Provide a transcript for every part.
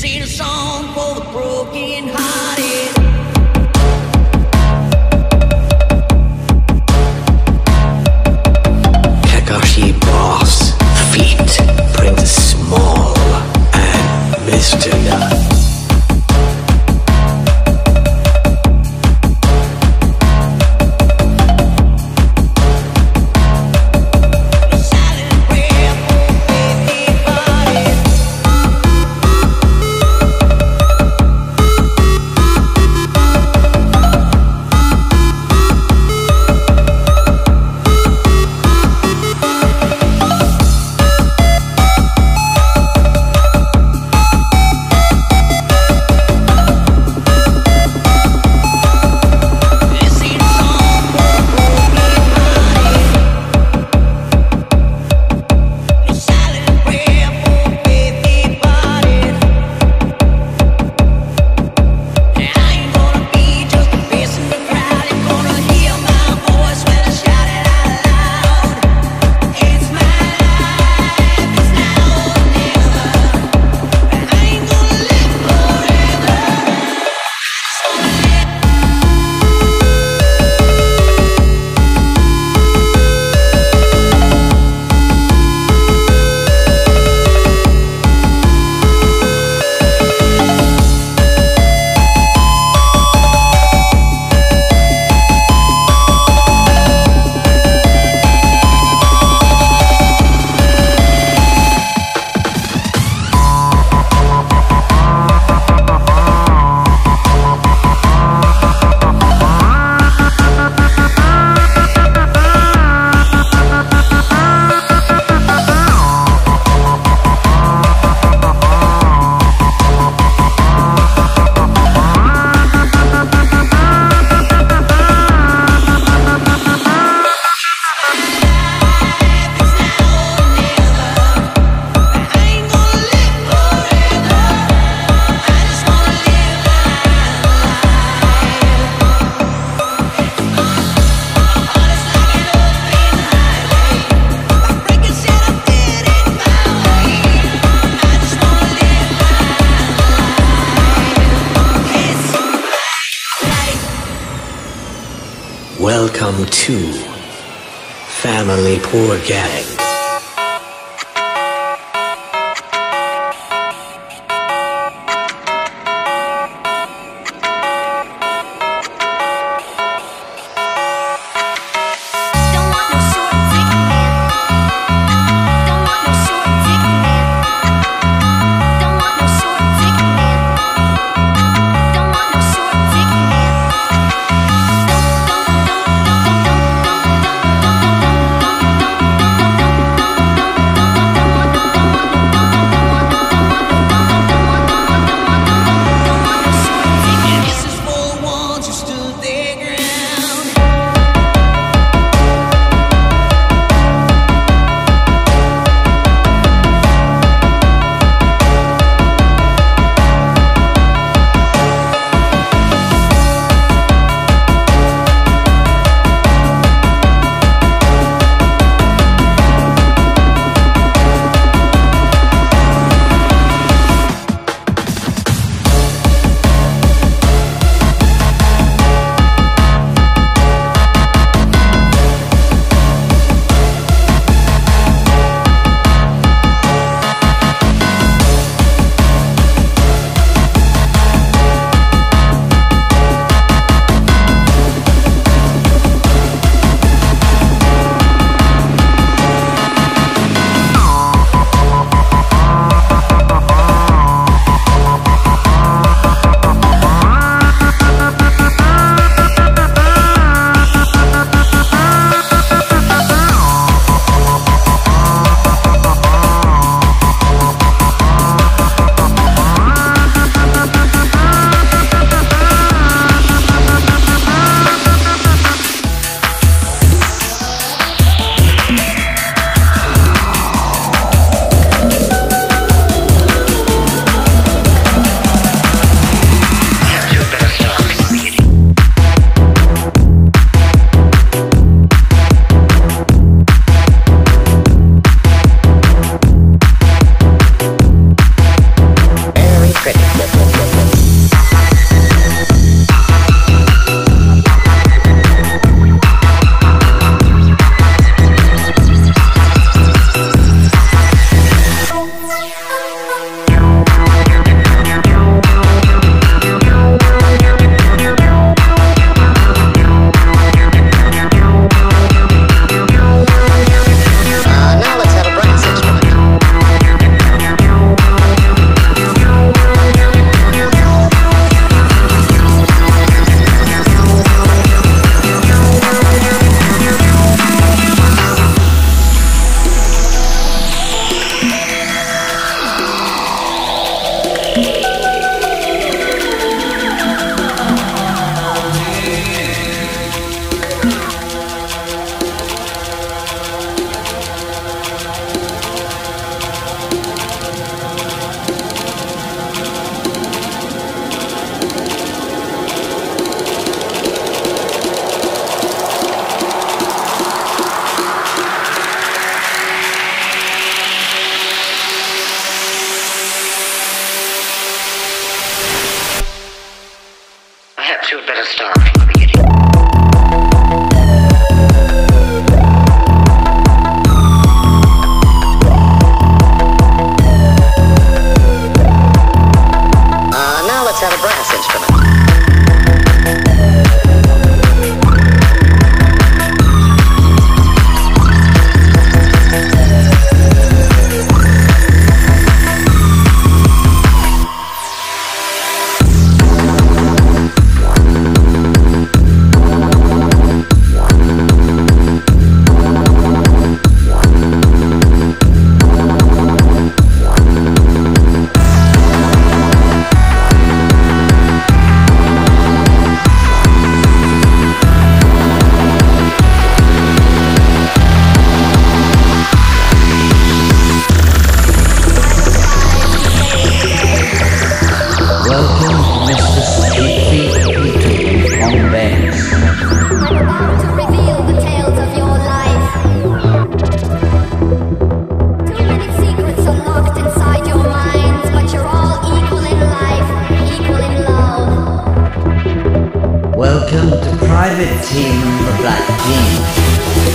ain't a song for the broken hearted. Kakashi Boss feet Prince Small and Mr. Nut. Welcome to Family Poor Gang. Don't you'd better start from the beginning. Now let's have a brass instrument. Welcome to Private Team the Black Team.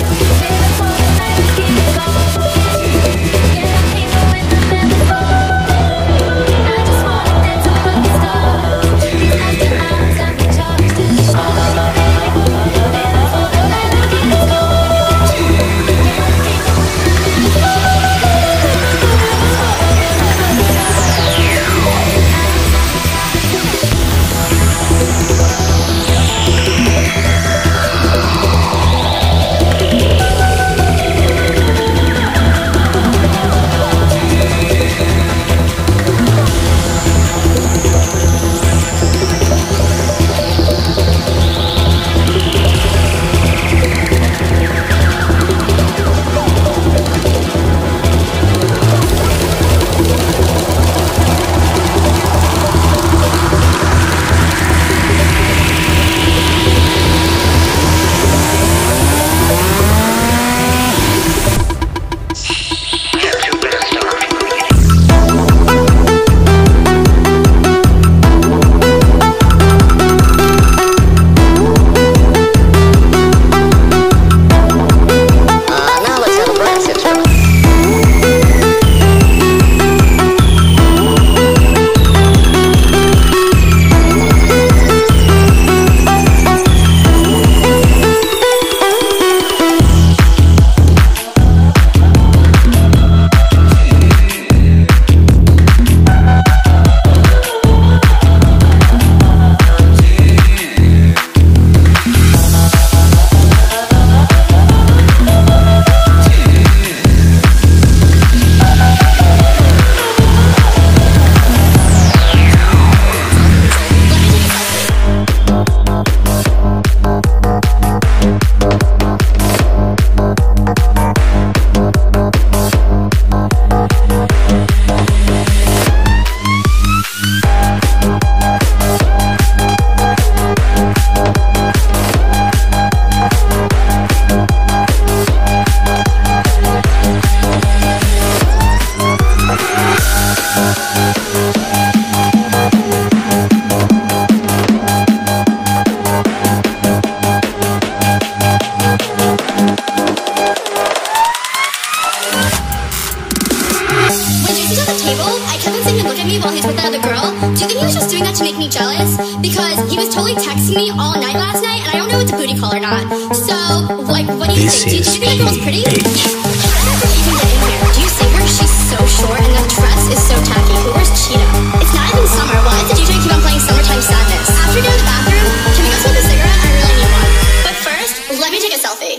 while he's with that other girl? Do you think he was just doing that to make me jealous? Because he was totally texting me all night last night, and I don't know if it's a booty call or not. So, like, what do you think? Do you think that girl's pretty? How did you even get in here? Do you see her? She's so short, and the dress is so tacky. Who wears cheetah? It's not even summer. Why does the DJ keep on playing Summertime Sadness? After we go to the bathroom, can we go smoke a cigarette? I really need one. But first, let me take a selfie.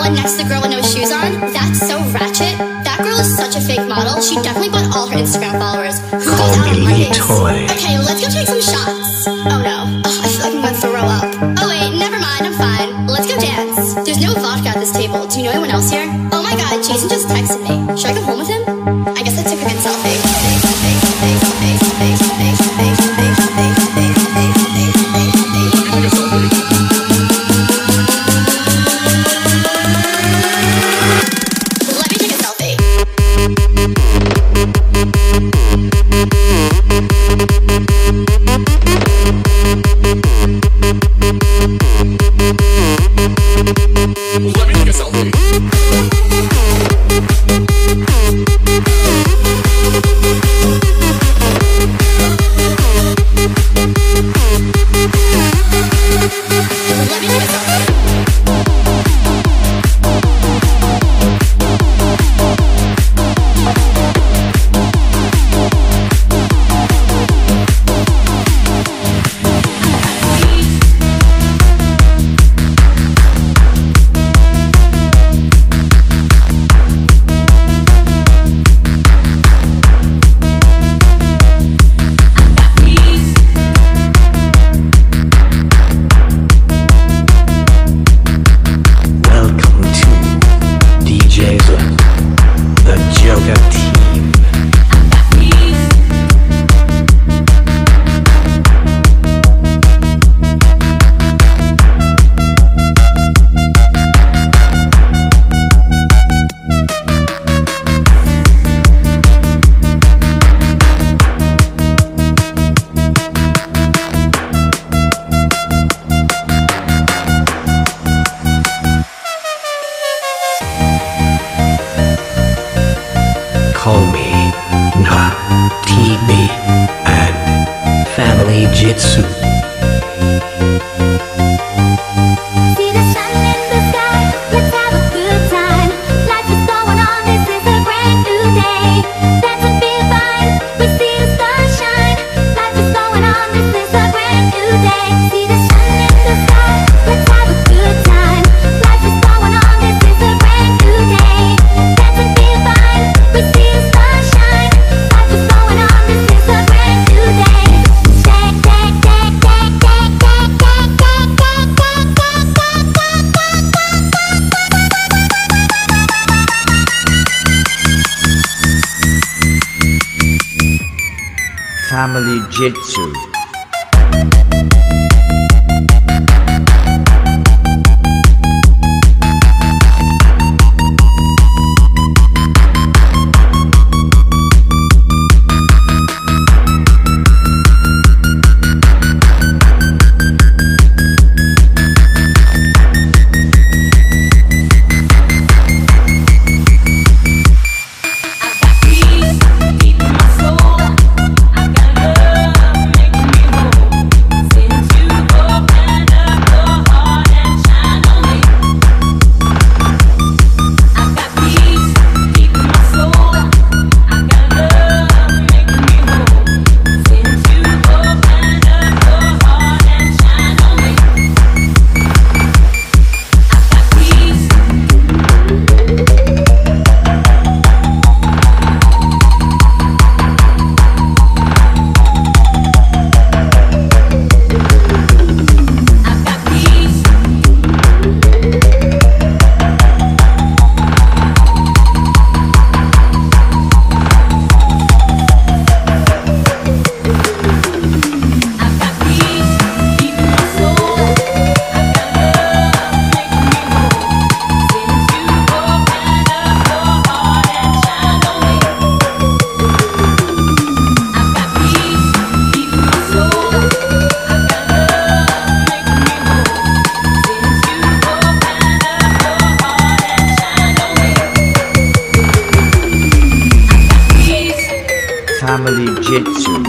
and next to the girl with no shoes on. That's so ratchet. That girl is such a fake model. She definitely bought all her Instagram followers. Who goes out on Mondays? Okay, let's go take some shots. Oh no, I feel like I'm gonna throw up. Oh wait, never mind, I'm fine. Let's go dance. There's no vodka at this table. Do you know anyone else here? Oh my god, Jason just texted me. Should I go home with him? I guess I took a good selfie. Call me Na TB and Family Jitsu. See the sun in the sky, let's have a good time. Life is going on, this is a brand new day. That's a big fine, we see the sunshine. Life is going on, this is a brand new day. See the sun in the sky, let's have a good time. Life is going on, this is a brand new day. That's a big fine, we see the sunshine. Life is going on, this is a brand new day. Family Jitsu. Family Jitsu.